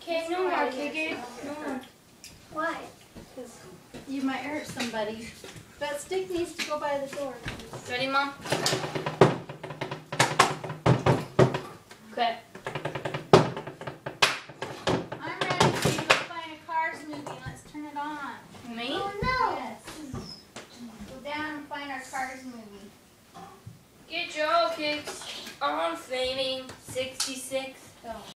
Okay, no more, Kiki. No more. Why? Because you might hurt somebody. That stick needs to go by the door. Ready, Mom? Okay. I'm ready for you to go find a Cars movie. Let's turn it on. Me? Oh no! Yes. Go down and find our Cars movie. Get your kids on flaming 66. Go.